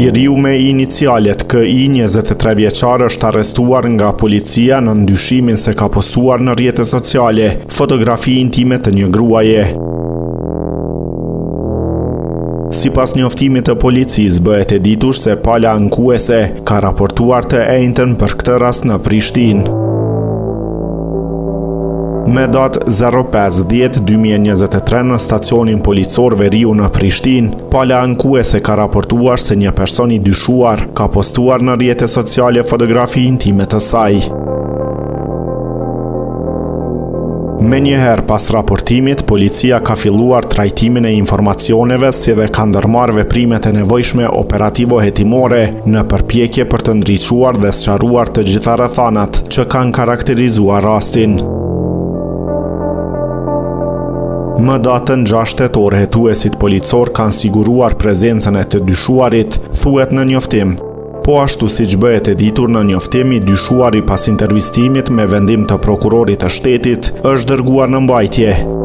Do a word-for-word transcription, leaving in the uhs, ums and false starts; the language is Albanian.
Biriu me inicialet K I njëzet e tre vjeçar është arrestuar nga policia në ndyshimin se ka postuar në rrjete sociale fotografi intime të një gruaje. Sipas njoftimit të policisë, bëhet e ditur se pala ankuese ka raportuar të enjtën për këtë rast në Prishtinë. Me datë zero pesë dhjetë dy mijë e njëzet e tre në stacionin policor Veriu në Prishtinë, pala ankuese ka raportuar se një person i dyshuar ka postuar në rrjete sociale fotografi intime të saj. Me njëherë pas raportimit, policia ka filluar trajtimin e informacioneve si dhe ka ndërmarrë veprimet e nevojshme operativo-hetimore në përpjekje për të ndriçuar dhe sqaruar të gjitha rrethanat që kanë karakterizuar rastin. Më datën gjashtë tetor, hetuesit policor kanë siguruar prezencën e të dyshuarit, thuhet në njoftim. Po ashtu siç bëhet e ditur në njoftim, i dyshuari pas intervistimit me vendim të prokurorit të shtetit është dërguar në mbajtje.